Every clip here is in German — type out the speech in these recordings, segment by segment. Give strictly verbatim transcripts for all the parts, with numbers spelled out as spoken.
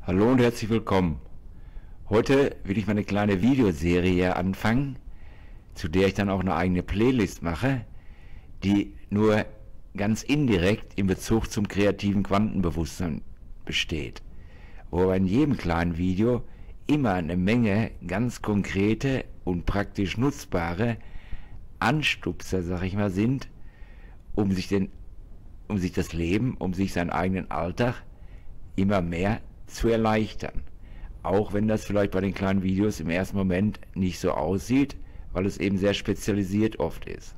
Hallo und herzlich willkommen. Heute will ich mal eine kleine Videoserie anfangen, zu der ich dann auch eine eigene Playlist mache, die nur ganz indirekt in Bezug zum kreativen Quantenbewusstsein besteht. Wo aber in jedem kleinen Video immer eine Menge ganz konkrete und praktisch nutzbare Anstupser, sag ich mal, sind, um sich, den, um sich das Leben, um sich seinen eigenen Alltag immer mehr zu erleichtern. Auch wenn das vielleicht bei den kleinen Videos im ersten Moment nicht so aussieht, weil es eben sehr spezialisiert oft ist.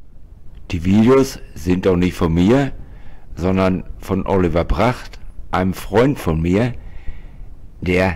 Die Videos sind auch nicht von mir, sondern von Oliver Bracht, einem Freund von mir, der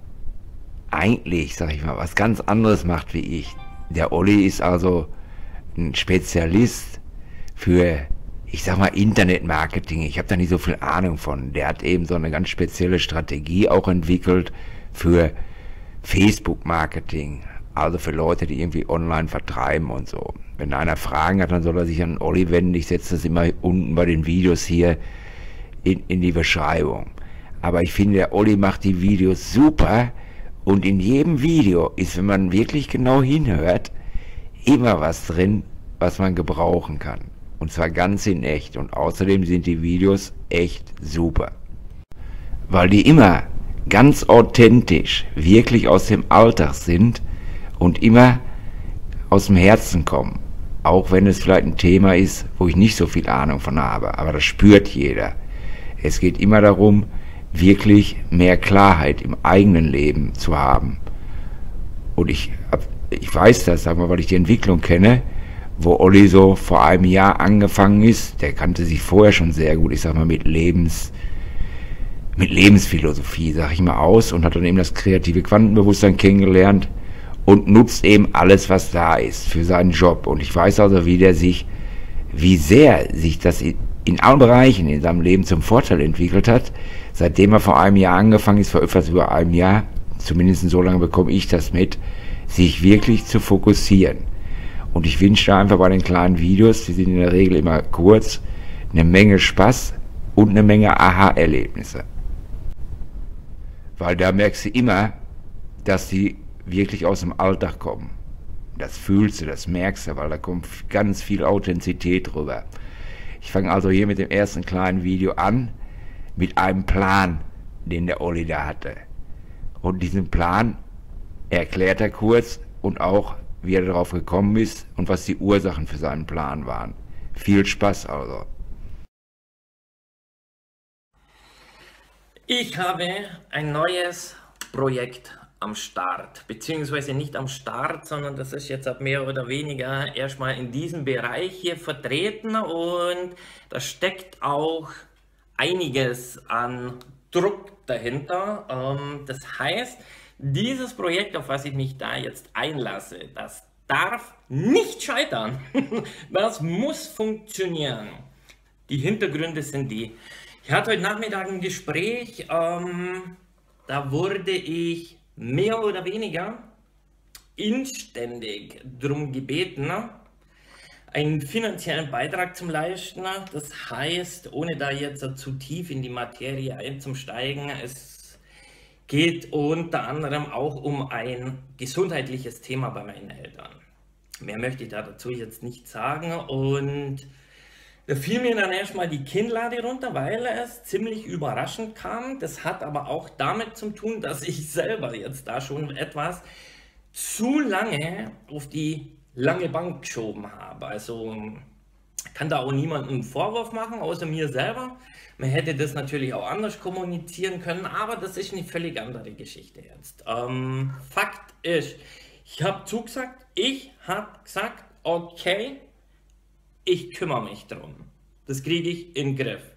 eigentlich, sag ich mal, was ganz anderes macht wie ich. Der Olli ist also ein Spezialist für, ich sag mal, Internetmarketing. Ich habe da nicht so viel Ahnung von. Der hat eben so eine ganz spezielle Strategie auch entwickelt für Facebook-Marketing. Also für Leute, die irgendwie online vertreiben und so. Wenn einer Fragen hat, dann soll er sich an Olli wenden. Ich setze das immer unten bei den Videos hier in, in die Beschreibung. Aber ich finde, der Olli macht die Videos super. Und in jedem Video ist, wenn man wirklich genau hinhört, immer was drin, was man gebrauchen kann. Und zwar ganz in echt. Und außerdem sind die Videos echt super. Weil die immer ganz authentisch, wirklich aus dem Alltag sind und immer aus dem Herzen kommen. Auch wenn es vielleicht ein Thema ist, wo ich nicht so viel Ahnung von habe. Aber das spürt jeder. Es geht immer darum, wirklich mehr Klarheit im eigenen Leben zu haben. Und ich, ich weiß das, sagen wir, weil ich die Entwicklung kenne, wo Olli so vor einem Jahr angefangen ist. Der kannte sich vorher schon sehr gut, ich sag mal, mit Lebens, mit Lebensphilosophie, sag ich mal, aus und hat dann eben das kreative Quantenbewusstsein kennengelernt und nutzt eben alles, was da ist, für seinen Job. Und ich weiß also, wie der sich, wie sehr sich das in, in allen Bereichen in seinem Leben zum Vorteil entwickelt hat, seitdem er vor einem Jahr angefangen ist, vor etwas über einem Jahr, zumindest so lange bekomme ich das mit, sich wirklich zu fokussieren. Und ich wünsche einfach bei den kleinen Videos, die sind in der Regel immer kurz, eine Menge Spaß und eine Menge Aha-Erlebnisse. Weil da merkst du immer, dass die wirklich aus dem Alltag kommen. Das fühlst du, das merkst du, weil da kommt ganz viel Authentizität drüber. Ich fange also hier mit dem ersten kleinen Video an, mit einem Plan, den der Olli da hatte. Und diesen Plan erklärt er kurz und auch, wie er darauf gekommen ist und was die Ursachen für seinen Plan waren. Viel Spaß also. Ich habe ein neues Projekt am Start, beziehungsweise nicht am Start, sondern das ist jetzt ab mehr oder weniger erstmal in diesem Bereich hier vertreten und da steckt auch einiges an Druck dahinter. Das heißt, dieses Projekt, auf was ich mich da jetzt einlasse, das darf nicht scheitern. Das muss funktionieren. Die Hintergründe sind die. Ich hatte heute Nachmittag ein Gespräch, ähm, da wurde ich mehr oder weniger inständig darum gebeten, einen finanziellen Beitrag zu leisten. Das heißt, ohne da jetzt zu tief in die Materie einzusteigen, es geht unter anderem auch um ein gesundheitliches Thema bei meinen Eltern. Mehr möchte ich da dazu jetzt nicht sagen und da fiel mir dann erstmal die Kinnlade runter, weil es ziemlich überraschend kam. Das hat aber auch damit zu tun, dass ich selber jetzt da schon etwas zu lange auf die lange Bank geschoben habe. Also kann da auch niemandem einen Vorwurf machen, außer mir selber. Man hätte das natürlich auch anders kommunizieren können, aber das ist eine völlig andere Geschichte jetzt. Ähm, Fakt ist, ich habe zugesagt, ich habe gesagt, okay, ich kümmere mich drum. Das kriege ich in den Griff.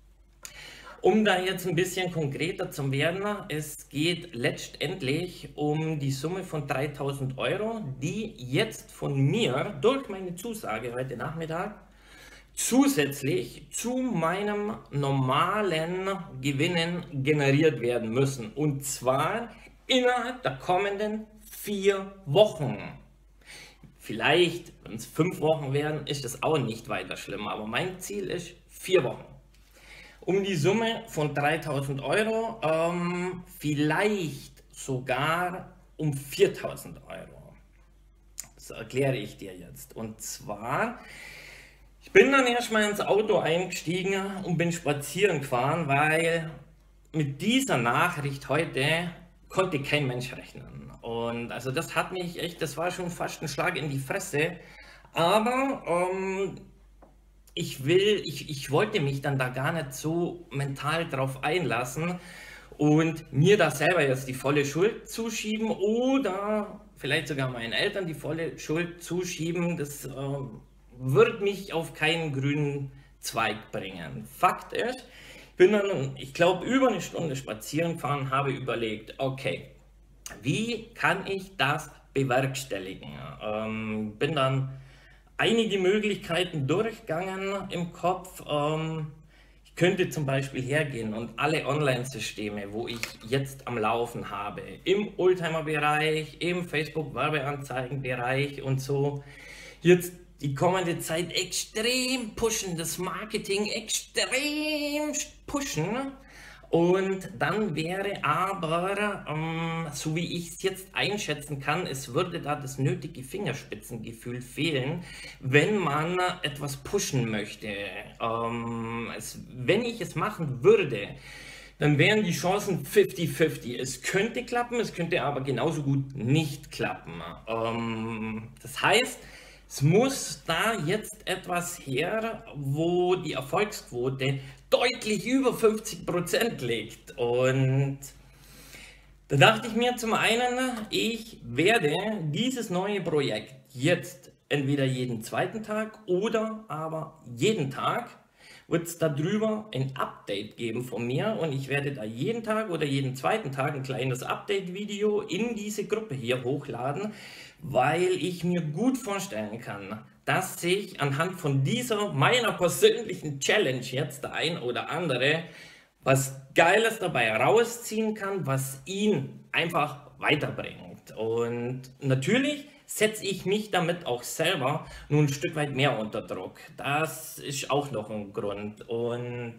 Um da jetzt ein bisschen konkreter zu werden, es geht letztendlich um die Summe von dreitausend Euro, die jetzt von mir durch meine Zusage heute Nachmittag zusätzlich zu meinem normalen Gewinnen generiert werden müssen. Und zwar innerhalb der kommenden vier Wochen. Vielleicht, wenn es fünf Wochen werden, ist das auch nicht weiter schlimm, aber mein Ziel ist vier Wochen. um die Summe von dreitausend Euro, ähm, vielleicht sogar um viertausend Euro. Das erkläre ich dir jetzt. Und zwar, ich bin dann erstmal ins Auto eingestiegen und bin spazieren gefahren, weil mit dieser Nachricht heute konnte kein Mensch rechnen. Und also das hat mich echt, das war schon fast ein Schlag in die Fresse. Aber ähm, ich will, ich, ich wollte mich dann da gar nicht so mental drauf einlassen und mir da selber jetzt die volle Schuld zuschieben oder vielleicht sogar meinen Eltern die volle Schuld zuschieben. Das äh, wird mich auf keinen grünen Zweig bringen. Fakt ist, ich bin dann, ich glaube, über eine Stunde spazieren gefahren, habe überlegt, okay, wie kann ich das bewerkstelligen? Ähm, bin dann einige Möglichkeiten durchgegangen im Kopf. Ähm, ich könnte zum Beispiel hergehen und alle Online-Systeme, wo ich jetzt am Laufen habe, im Oldtimer-Bereich, im Facebook-Werbeanzeigen-Bereich und so, jetzt die kommende Zeit extrem pushen, das Marketing extrem pushen. Und dann wäre aber, ähm, so wie ich es jetzt einschätzen kann, es würde da das nötige Fingerspitzengefühl fehlen, wenn man etwas pushen möchte. Ähm, es, wenn ich es machen würde, dann wären die Chancen fifty fifty. Es könnte klappen, es könnte aber genauso gut nicht klappen. Ähm, das heißt, es muss da jetzt etwas her, wo die Erfolgsquote deutlich über fünfzig Prozent liegt. Und da dachte ich mir zum einen, ich werde dieses neue Projekt jetzt entweder jeden zweiten Tag oder aber jeden Tag wird es darüber ein Update geben von mir und ich werde da jeden Tag oder jeden zweiten Tag ein kleines Update-Video in diese Gruppe hier hochladen, weil ich mir gut vorstellen kann, dass sich anhand von dieser meiner persönlichen Challenge jetzt der ein oder andere was Geiles dabei rausziehen kann, was ihn einfach weiterbringt. Und natürlich setze ich mich damit auch selber nun ein Stück weit mehr unter Druck. Das ist auch noch ein Grund. Und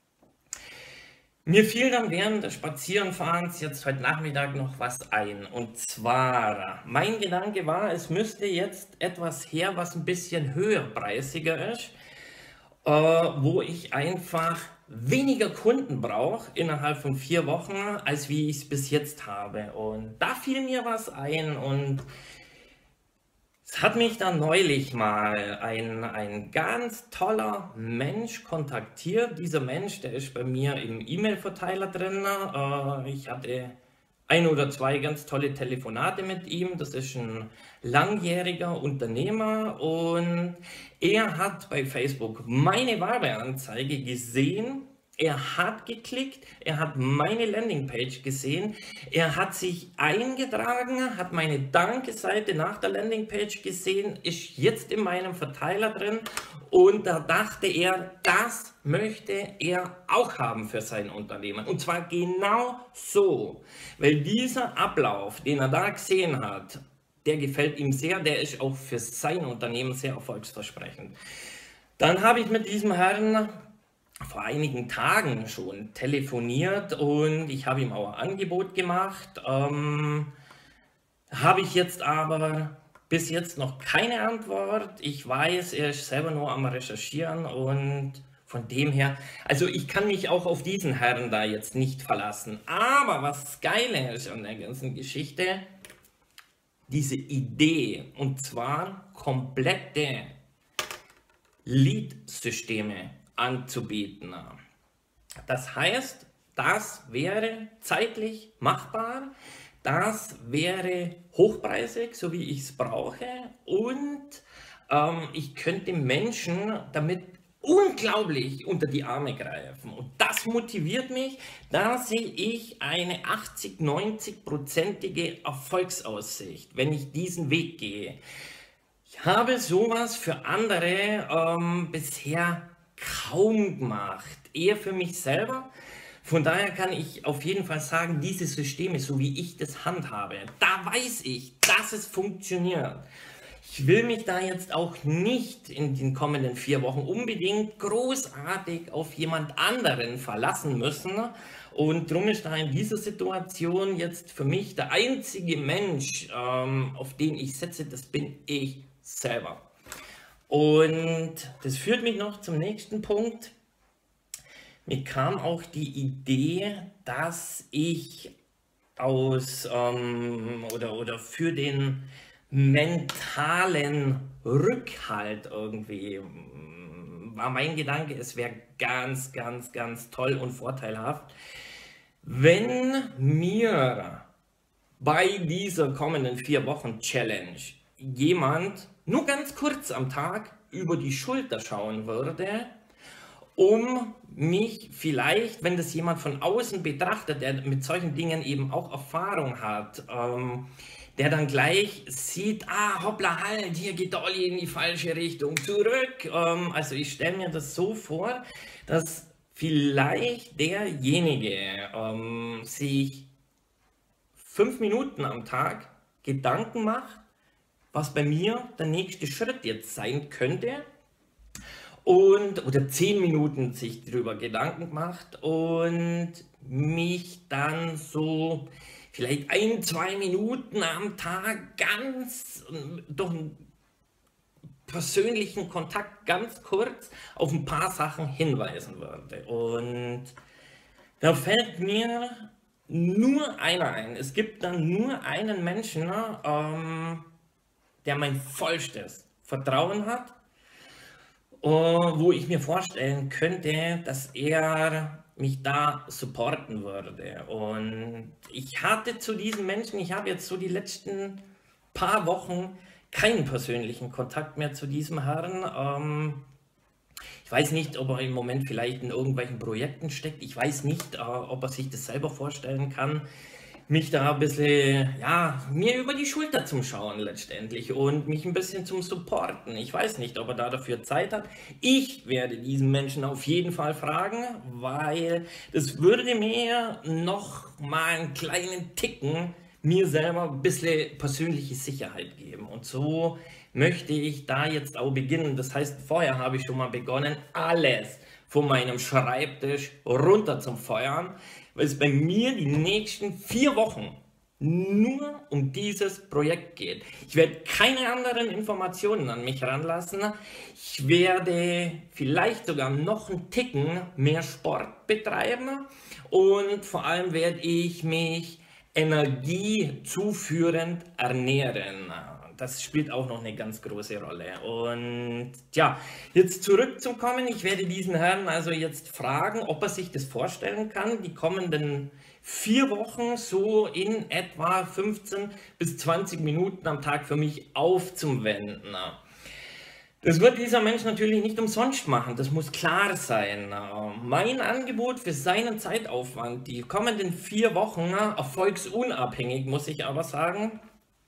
mir fiel dann während des Spazierenfahrens jetzt heute Nachmittag noch was ein. Und zwar, mein Gedanke war, es müsste jetzt etwas her, was ein bisschen höherpreisiger ist, äh, wo ich einfach weniger Kunden brauche innerhalb von vier Wochen, als wie ich es bis jetzt habe. Und da fiel mir was ein und es hat mich dann neulich mal ein, ein ganz toller Mensch kontaktiert. Dieser Mensch, der ist bei mir im E-Mail-Verteiler drin. Äh, ich hatte ein oder zwei ganz tolle Telefonate mit ihm. Das ist ein langjähriger Unternehmer und er hat bei Facebook meine Werbeanzeige gesehen. Er hat geklickt, er hat meine Landingpage gesehen, er hat sich eingetragen, hat meine Danke-Seite nach der Landingpage gesehen, ist jetzt in meinem Verteiler drin und da dachte er, das möchte er auch haben für sein Unternehmen. Und zwar genau so, weil dieser Ablauf, den er da gesehen hat, der gefällt ihm sehr, der ist auch für sein Unternehmen sehr erfolgsversprechend. Dann habe ich mit diesem Herrn vor einigen Tagen schon telefoniert und ich habe ihm auch ein Angebot gemacht. Ähm, habe ich jetzt aber bis jetzt noch keine Antwort. Ich weiß, er ist selber nur am Recherchieren und von dem her, also ich kann mich auch auf diesen Herrn da jetzt nicht verlassen. Aber was Geile ist an der ganzen Geschichte, diese Idee, und zwar komplette Lead-Systeme anzubieten. Das heißt, das wäre zeitlich machbar, das wäre hochpreisig, so wie ich es brauche und ähm, ich könnte Menschen damit unglaublich unter die Arme greifen und das motiviert mich, da sehe ich eine achtzig, neunzig prozentige Erfolgsaussicht, wenn ich diesen Weg gehe. Ich habe sowas für andere ähm, bisher kaum gemacht, eher für mich selber. Von daher kann ich auf jeden Fall sagen, diese Systeme, so wie ich das handhabe, da weiß ich, dass es funktioniert. Ich will mich da jetzt auch nicht in den kommenden vier Wochen unbedingt großartig auf jemand anderen verlassen müssen. Und darum ist da in dieser Situation jetzt für mich der einzige Mensch, ähm, auf den ich setze, das bin ich selber. Und das führt mich noch zum nächsten Punkt. Mir kam auch die Idee, dass ich aus ähm, oder, oder für den mentalen Rückhalt irgendwie war mein Gedanke, es wäre ganz, ganz, ganz toll und vorteilhaft, wenn mir bei dieser kommenden vier Wochen Challenge jemand nur ganz kurz am Tag über die Schulter schauen würde, um mich vielleicht, wenn das jemand von außen betrachtet, der mit solchen Dingen eben auch Erfahrung hat, ähm, der dann gleich sieht, ah, hoppla, halt, hier geht der Olli in die falsche Richtung, zurück. Ähm, also ich stelle mir das so vor, dass vielleicht derjenige ähm, sich fünf Minuten am Tag Gedanken macht, was bei mir der nächste Schritt jetzt sein könnte, und oder zehn Minuten sich darüber Gedanken macht und mich dann so vielleicht ein, zwei Minuten am Tag ganz durch einen persönlichen Kontakt ganz kurz auf ein paar Sachen hinweisen würde. Und da fällt mir nur einer ein. Es gibt dann nur einen Menschen, ähm, der mein vollstes Vertrauen hat, wo ich mir vorstellen könnte, dass er mich da supporten würde. Und ich hatte zu diesen Menschen, ich habe jetzt so die letzten paar Wochen keinen persönlichen Kontakt mehr zu diesem Herrn. Ähm, ich weiß nicht, ob er im Moment vielleicht in irgendwelchen Projekten steckt. Ich weiß nicht, äh, ob er sich das selber vorstellen kann, mich da ein bisschen, ja, mir über die Schulter zum Schauen letztendlich und mich ein bisschen zum Supporten. Ich weiß nicht, ob er da dafür Zeit hat. Ich werde diesen Menschen auf jeden Fall fragen, weil das würde mir noch mal einen kleinen Ticken mir selber ein bisschen persönliche Sicherheit geben. Und so möchte ich da jetzt auch beginnen. Das heißt, vorher habe ich schon mal begonnen, alles von meinem Schreibtisch runter zum Feuern, weil es bei mir die nächsten vier Wochen nur um dieses Projekt geht. Ich werde keine anderen Informationen an mich ranlassen. Ich werde vielleicht sogar noch einen Ticken mehr Sport betreiben und vor allem werde ich mich energiezuführend ernähren. Das spielt auch noch eine ganz große Rolle. Und ja, jetzt zurückzukommen, ich werde diesen Herrn also jetzt fragen, ob er sich das vorstellen kann, die kommenden vier Wochen so in etwa fünfzehn bis zwanzig Minuten am Tag für mich aufzuwenden. Das wird dieser Mensch natürlich nicht umsonst machen, das muss klar sein. Mein Angebot für seinen Zeitaufwand, die kommenden vier Wochen, erfolgsunabhängig muss ich aber sagen,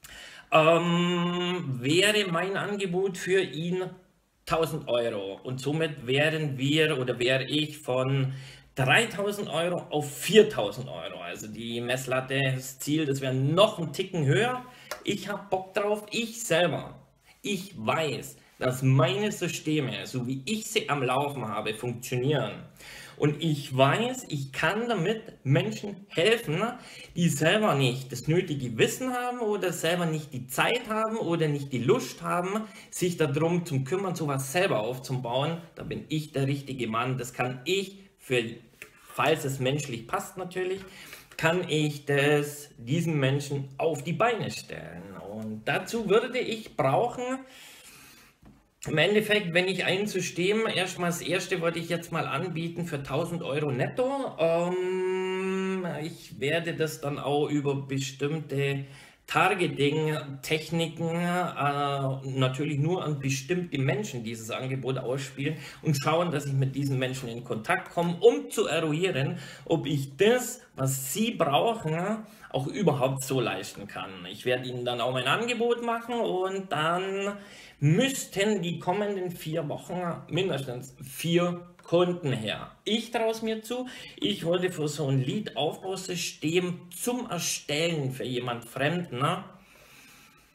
ähm, wäre mein Angebot für ihn tausend Euro. Und somit wären wir oder wäre ich von dreitausend Euro auf viertausend Euro. Also die Messlatte, das Ziel, das wäre noch ein Ticken höher. Ich habe Bock drauf, ich selber. Ich weiß, dass meine Systeme, so wie ich sie am Laufen habe, funktionieren. Und ich weiß, ich kann damit Menschen helfen, die selber nicht das nötige Wissen haben oder selber nicht die Zeit haben oder nicht die Lust haben, sich darum zu kümmern, sowas selber aufzubauen. Da bin ich der richtige Mann. Das kann ich, für, falls es menschlich passt natürlich, kann ich das diesen Menschen auf die Beine stellen. Und dazu würde ich brauchen, im Endeffekt, wenn ich ein System, erstmal das erste wollte ich jetzt mal anbieten für tausend Euro netto. Ähm, ich werde das dann auch über bestimmte Targeting-Techniken äh, natürlich nur an bestimmte Menschen dieses Angebot ausspielen und schauen, dass ich mit diesen Menschen in Kontakt komme, um zu eruieren, ob ich das, was sie brauchen, auch überhaupt so leisten kann. Ich werde ihnen dann auch mein Angebot machen und dann müssten die kommenden vier Wochen mindestens vier Kunden her. Ich traue es mir zu, ich wollte für so ein Lead-Aufbausystem zum Erstellen für jemand Fremden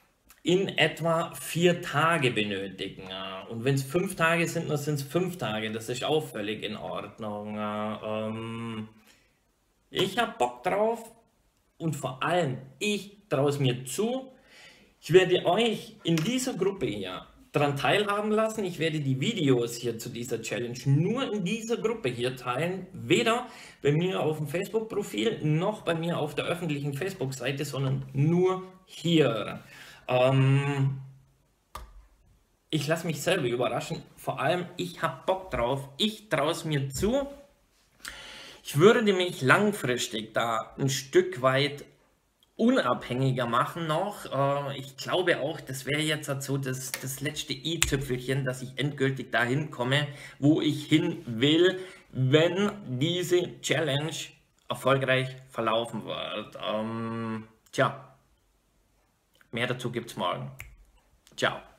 in etwa vier Tage benötigen. Und wenn es fünf Tage sind, dann sind es fünf Tage. Das ist auch völlig in Ordnung. Ähm, ich habe Bock drauf und vor allem, ich traue es mir zu. Ich werde euch in dieser Gruppe hier daran teilhaben lassen. Ich werde die Videos hier zu dieser Challenge nur in dieser Gruppe hier teilen. Weder bei mir auf dem Facebook-Profil noch bei mir auf der öffentlichen Facebook-Seite, sondern nur hier. Ähm, ich lasse mich selber überraschen. Vor allem, ich habe Bock drauf. Ich traue es mir zu. Ich würde mich langfristig da ein Stück weit unabhängiger machen noch. Äh, ich glaube auch, das wäre jetzt so das, das letzte i-Tüpfelchen, dass ich endgültig dahin komme, wo ich hin will, wenn diese Challenge erfolgreich verlaufen wird. Ähm, tja, mehr dazu gibt es morgen. Ciao.